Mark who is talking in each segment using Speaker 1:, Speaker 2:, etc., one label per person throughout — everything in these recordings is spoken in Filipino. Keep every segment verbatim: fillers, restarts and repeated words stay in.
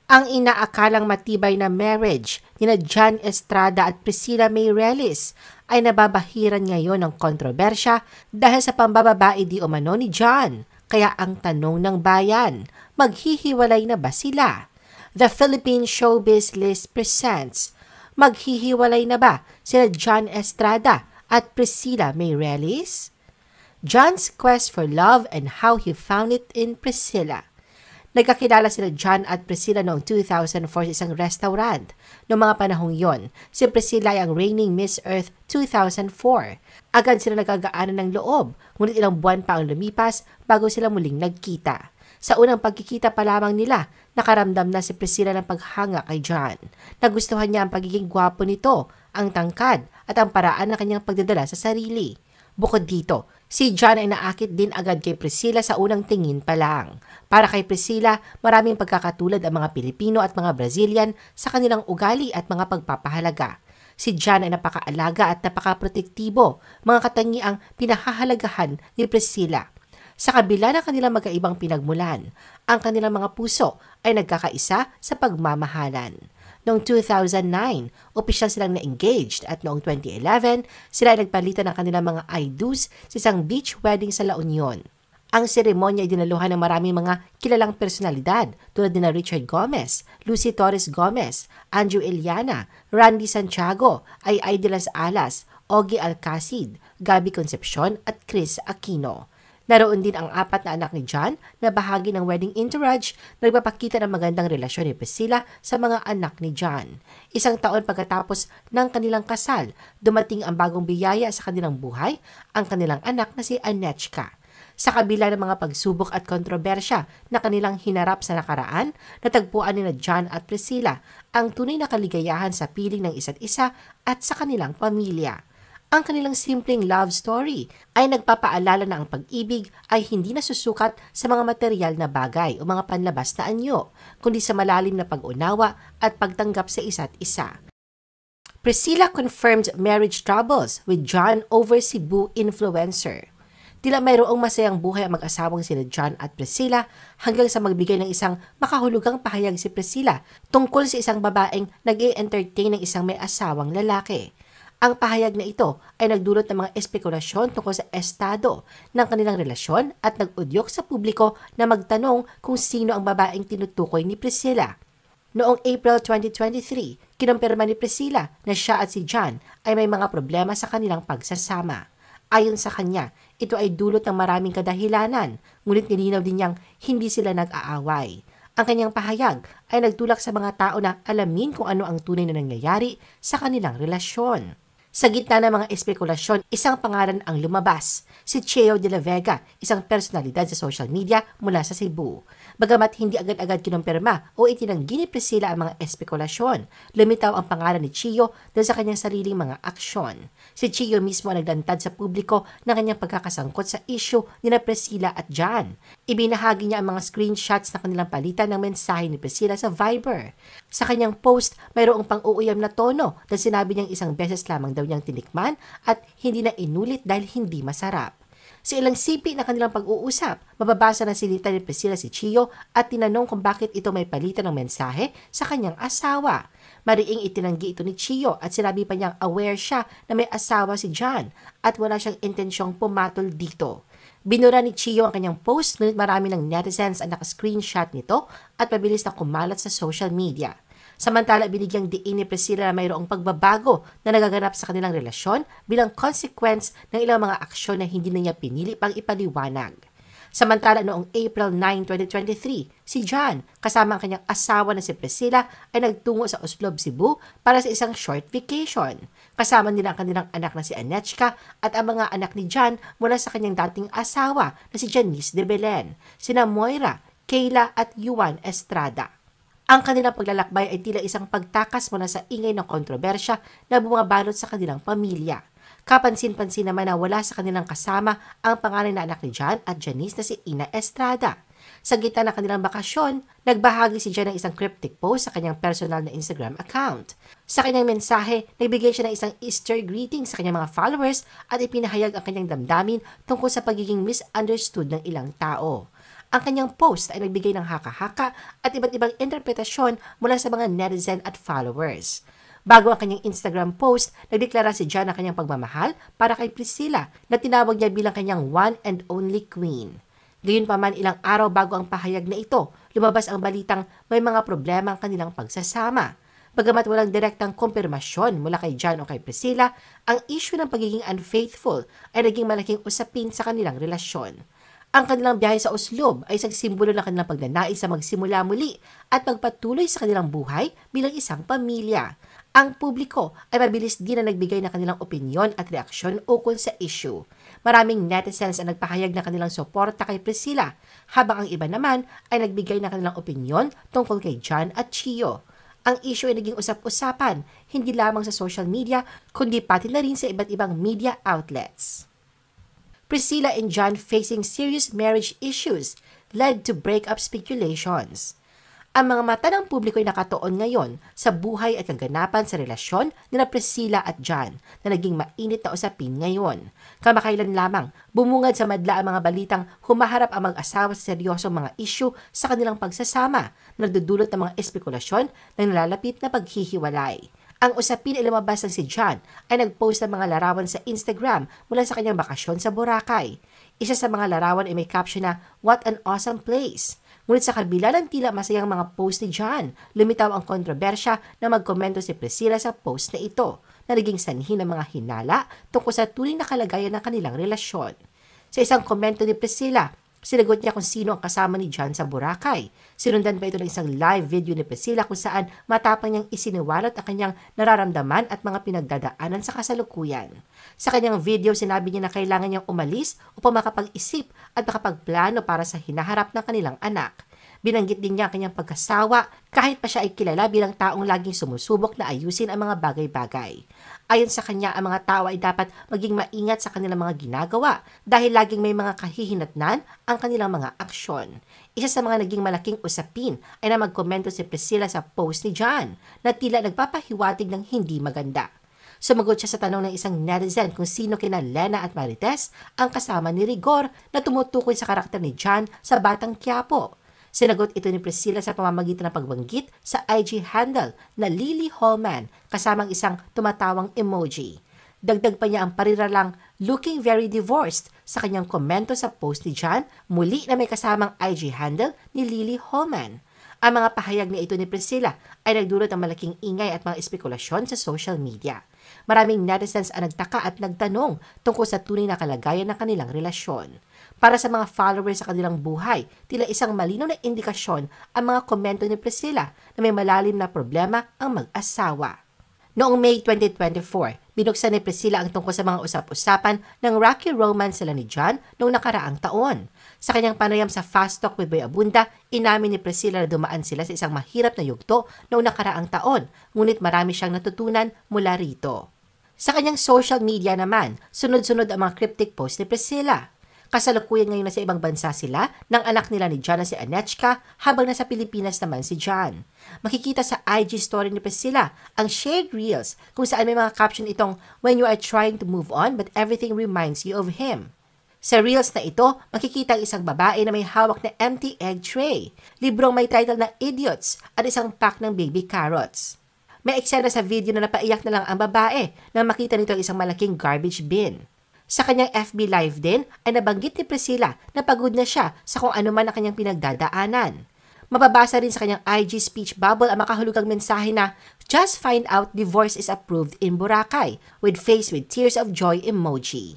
Speaker 1: Ang inaakalang matibay na marriage nina John Estrada at Priscilla May Relis ay nababahiran ngayon ng kontrobersya dahil sa pambababae di umano ni John. Kaya ang tanong ng bayan, maghihiwalay na ba sila? The Philippine Showbiz List presents, maghihiwalay na ba sila John Estrada at Priscilla May Relis? John's quest for love and how he found it in Priscilla. Nagkakilala sila John at Priscilla noong two thousand four sa isang restaurant. Noong mga panahong yon, si Priscilla ay ang reigning Miss Earth two thousand four. Agad sila nagkagaanan ng loob, ngunit ilang buwan pa ang lumipas bago sila muling nagkita. Sa unang pagkikita pa lamang nila, nakaramdam na si Priscilla ng paghanga kay John. Nagustuhan niya ang pagiging gwapo nito, ang tangkad at ang paraan ng kanyang pagdadala sa sarili. Bukod dito, si John ay naakit din agad kay Priscilla sa unang tingin pa lang. Para kay Priscilla, maraming pagkakatulad ang mga Pilipino at mga Brazilian sa kanilang ugali at mga pagpapahalaga. Si John ay napakaalaga at napakaprotektibo, mga katangiang pinahahalagahan ni Priscilla. Sa kabila ng kanilang magkaibang pinagmulan, ang kanilang mga puso ay nagkakaisa sa pagmamahalan. Noong two thousand nine, opisyal silang na-engaged at noong twenty eleven, sila ay nagpalitan ng kanilang mga I-dos sa isang beach wedding sa La Union. Ang seremonya ay dinaluhan ng maraming mga kilalang personalidad tulad ni Richard Gomez, Lucy Torres Gomez, Andrew Iliana, Randy Santiago, Ay Ay de las Alas, Ogie Alcacid, Gabby Concepcion at Chris Aquino. Naroon din ang apat na anak ni John na bahagi ng wedding entourage na nagpapakita ng magandang relasyon ni Priscilla sa mga anak ni John. Isang taon pagkatapos ng kanilang kasal, dumating ang bagong biyaya sa kanilang buhay, ang kanilang anak na si Anechka. Sa kabila ng mga pagsubok at kontrobersya na kanilang hinarap sa nakaraan, natagpuan ni na John at Priscilla ang tunay na kaligayahan sa piling ng isa't isa at sa kanilang pamilya. Ang kanilang simpleng love story ay nagpapaalala na ang pag-ibig ay hindi nasusukat sa mga material na bagay o mga panlabas na anyo, kundi sa malalim na pag-unawa at pagtanggap sa isa't isa. Priscilla confirmed marriage troubles with John over Cebu influencer. Tila mayroong masayang buhay ang mag-asawang sina John at Priscilla hanggang sa magbigay ng isang makahulugang pahayag si Priscilla tungkol sa isang babaeng nag-i-entertain ng isang may asawang lalaki. Ang pahayag na ito ay nagdulot ng mga espekulasyon tungkol sa estado ng kanilang relasyon at nag-udyok sa publiko na magtanong kung sino ang babaeng tinutukoy ni Priscilla. Noong April twenty twenty-three, kinumpirma ni Priscilla na siya at si John ay may mga problema sa kanilang pagsasama. Ayon sa kanya, ito ay dulot ng maraming kadahilanan, ngunit nilinaw din niyang hindi sila nag-aaway. Ang kanyang pahayag ay nagtulak sa mga tao na alamin kung ano ang tunay na nangyayari sa kanilang relasyon. Sa gitna ng mga espekulasyon, isang pangalan ang lumabas, si Cheo de la Vega, isang personalidad sa social media mula sa Cebu. Bagamat hindi agad-agad kinumpirma o itinanggi ni Priscilla ang mga espekulasyon, lumitaw ang pangalan ni Cheo dahil sa kanyang sariling mga aksyon. Si Cheo mismo ang naglantad sa publiko ng kanyang pagkakasangkot sa issue ni na Priscilla at John. Ibinahagi niya ang mga screenshots na kanilang palitan ng mensahe ni Priscilla sa Viber. Sa kanyang post, mayroong pang-uuyam na tono dahil sinabi niyang isang beses lamang daw niyang tinikman at hindi na inulit dahil hindi masarap. Sa ilang sipi na kanilang pag-uusap, mababasa na silita ni Priscilla si Cheo at tinanong kung bakit ito may palitan ng mensahe sa kanyang asawa. Mariing itinanggi ito ni Cheo at sinabi pa niyang aware siya na may asawa si John at wala siyang intensyong pumatol dito. Binura ni Cheo ang kanyang post ngunit marami ng netizens ang naka-screenshot nito at mabilis na kumalat sa social media. Samantala, binigyang diin ni Priscilla na mayroong pagbabago na nagaganap sa kanilang relasyon bilang consequence ng ilang mga aksyon na hindi na niya pinili pang ipaliwanag. Samantala, noong April ninth, twenty twenty-three, si John, kasama ang kanyang asawa na si Priscilla, ay nagtungo sa Oslob, Cebu para sa isang short vacation. Kasama nila ang kanilang anak na si Anechka at ang mga anak ni John mula sa kanyang dating asawa na si Janice de Belen, sina Moira, Kayla at Yuan Estrada. Ang kanilang paglalakbay ay tila isang pagtakas mula sa ingay ng kontrobersya na bumabalot sa kanilang pamilya. Kapansin-pansin naman na wala sa kanilang kasama ang pangalan na anak ni John at Janice na si Ina Estrada. Sa gitna ng kanilang bakasyon, nagbahagi si John ng isang cryptic post sa kanyang personal na Instagram account. Sa kanyang mensahe, nagbigay siya ng isang Easter greeting sa kanyang mga followers at ipinahayag ang kanyang damdamin tungkol sa pagiging misunderstood ng ilang tao. Ang kanyang post ay nagbigay ng haka-haka at iba't ibang interpretasyon mula sa mga netizen at followers. Bago ang kanyang Instagram post, nagdeklara si John ng kanyang pagmamahal para kay Priscilla na tinawag niya bilang kanyang one and only queen. Gayunpaman, ilang araw bago ang pahayag na ito, lumabas ang balitang may mga problema ang kanilang pagsasama. Bagamat walang direktang kumpirmasyon mula kay John o kay Priscilla, ang issue ng pagiging unfaithful ay naging malaking usapin sa kanilang relasyon. Ang kanilang biyahe sa Oslob ay isang simbolo ng kanilang pagnanais sa magsimula muli at magpatuloy sa kanilang buhay bilang isang pamilya. Ang publiko ay mabilis din na nagbigay ng kanilang opinyon at reaksyon ukol sa issue. Maraming netizens ang nagpahayag ng kanilang suporta kay Priscilla, habang ang iba naman ay nagbigay ng kanilang opinyon tungkol kay John at Chio. Ang issue ay naging usap-usapan, hindi lamang sa social media, kundi pati na rin sa iba't ibang media outlets. Priscilla and John facing serious marriage issues led to breakup speculations. Ang mga mata ng publiko ay nakatuon ngayon sa buhay at kaganapan sa relasyon nila Priscilla at John na naging mainit na usapin ngayon. Kamakailan lamang, bumungad sa madla ang mga balitang humaharap ang mag-asawa sa seryosong mga issue sa kanilang pagsasama na nagdudulot ng mga espekulasyon ng nalalapit na paghihiwalay. Ang usapin ay lumabas ng si John ay nagpost ng mga larawan sa Instagram mula sa kanyang bakasyon sa Boracay. Isa sa mga larawan ay may caption na, "What an awesome place." Ngunit sa kabila ng tila masayang mga post ni John, lumitaw ang kontrobersya na magkomento si Priscilla sa post na ito na naging sanhi ng mga hinala tungkol sa tunay na kalagayan ng kanilang relasyon. Sa isang komento ni Priscilla, sinagot niya kung sino ang kasama ni John sa Boracay. Sinundan pa ito ng isang live video ni Priscilla kung saan matapang niyang isiniwalat ang kanyang nararamdaman at mga pinagdadaanan sa kasalukuyan. Sa kanyang video, sinabi niya na kailangan niyang umalis upang makapag-isip at makapagplano para sa hinaharap ng kanilang anak. Binanggit din niya ang kanyang pagkasawa kahit pa siya ay kilala bilang taong laging sumusubok na ayusin ang mga bagay-bagay. Ayon sa kanya, ang mga tao ay dapat maging maingat sa kanilang mga ginagawa dahil laging may mga kahihinatnan ang kanilang mga aksyon. Isa sa mga naging malaking usapin ay na magkomento si Priscilla sa post ni John na tila nagpapahiwatig ng hindi maganda. Sumagot siya sa tanong ng isang netizen kung sino kina Lena at Marites ang kasama ni Rigor na tumutukoy sa karakter ni John sa Batang Quiapo. Sinagot ito ni Priscilla sa pamamagitan ng pagbanggit sa I G handle na Lily Holman kasamang isang tumatawang emoji. Dagdag pa niya ang pariralang "looking very divorced" sa kanyang komento sa post ni John, muli na may kasamang I G handle ni Lily Holman. Ang mga pahayag na ito ni Priscilla ay nagdulot ng malaking ingay at mga espekulasyon sa social media. Maraming netizens ang nagtaka at nagtanong tungkol sa tunay na kalagayan ng kanilang relasyon. Para sa mga followers sa kanilang buhay, tila isang malinaw na indikasyon ang mga komento ni Priscilla na may malalim na problema ang mag-asawa. Noong May twenty twenty-four, binuksan ni Priscilla ang tungkol sa mga usap-usapan ng rocky romance sila ni John noong nakaraang taon. Sa kanyang panayam sa Fast Talk with Boy Abunda, inamin ni Priscilla na dumaan sila sa isang mahirap na yugto noong nakaraang taon, ngunit marami siyang natutunan mula rito. Sa kanyang social media naman, sunod-sunod ang mga cryptic post ni Priscilla. Kasalukuyan ngayon na sa ibang bansa sila ng anak nila ni John na si Anechka habang nasa Pilipinas naman si John. Makikita sa I G story ni Priscilla ang shared reels kung saan may mga caption itong "when you are trying to move on but everything reminds you of him." Sa reels na ito, makikita ang isang babae na may hawak na empty egg tray, librong may title na Idiots at isang pack ng baby carrots. May eksena sa video na napaiyak na lang ang babae nang makita nito ang isang malaking garbage bin. Sa kanyang F B Live din ay nabanggit ni Priscilla na pagod na siya sa kung ano man ang kanyang pinagdadaanan. Mababasa rin sa kanyang I G speech bubble ang makahulugang mensahe na "Just find out divorce is approved in Boracay" with face with tears of joy emoji.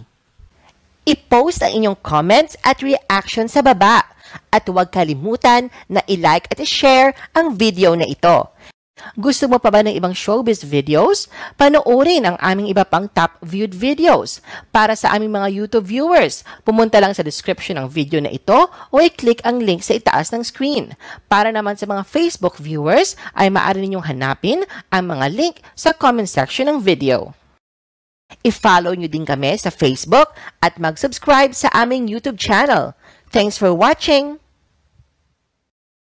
Speaker 1: I-post ang inyong comments at reaction sa baba at huwag kalimutan na i-like at i-share ang video na ito. Gusto mo pa ba ng ibang showbiz videos? Panoorin ang aming iba pang top viewed videos. Para sa aming mga YouTube viewers, pumunta lang sa description ng video na ito o i-click ang link sa itaas ng screen. Para naman sa mga Facebook viewers, ay maaari ninyong hanapin ang mga link sa comment section ng video. I-follow nyo din kami sa Facebook at mag-subscribe sa aming YouTube channel. Thanks for watching!